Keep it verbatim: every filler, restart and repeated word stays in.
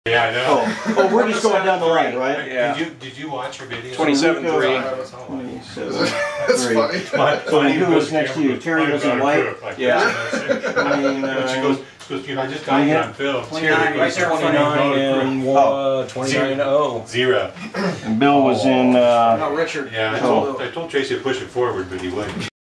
Yeah, I know. Oh, oh, we're just going down the line, right? Yeah. Did you did you watch her video? Twenty-seven three. twenty-seven That's three. funny. So who was next to you? Terry was in white? Yeah. And she goes, she goes, you know, I just got you on film. twenty-nine, right there, twenty-nine and Oh. one, twenty-nine oh. Zero. And Bill was in, uh, No, Richard. Yeah, I told, I told Tracy to push it forward, but he wouldn't.